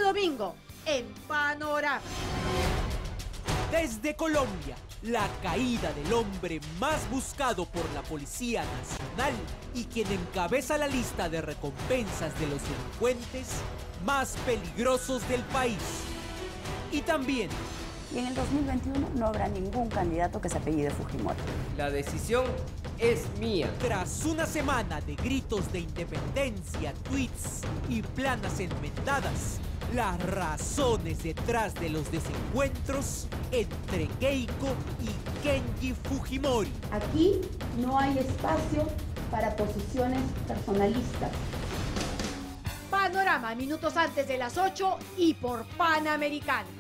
domingo en Panorama. Desde Colombia, la caída del hombre más buscado por la Policía Nacional y quien encabeza la lista de recompensas de los delincuentes más peligrosos del país. Y también... Y en el 2021 no habrá ningún candidato que se apellide Fujimori. La decisión es mía. Tras una semana de gritos de independencia, tweets y planas enmendadas, las razones detrás de los desencuentros entre Keiko y Kenji Fujimori. Aquí no hay espacio para posiciones personalistas. Panorama, minutos antes de las 8 y por Panamericana.